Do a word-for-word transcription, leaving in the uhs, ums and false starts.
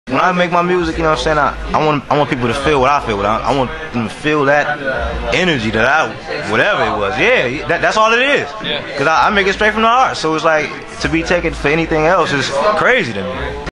When I make my music, you know what I'm saying, I, I want I want people to feel what I feel. I, I want them to feel that energy that I, whatever it was. Yeah, that, that's all it is. Because I, I make it straight from the heart. So it's like, to be taken for anything else is crazy to me.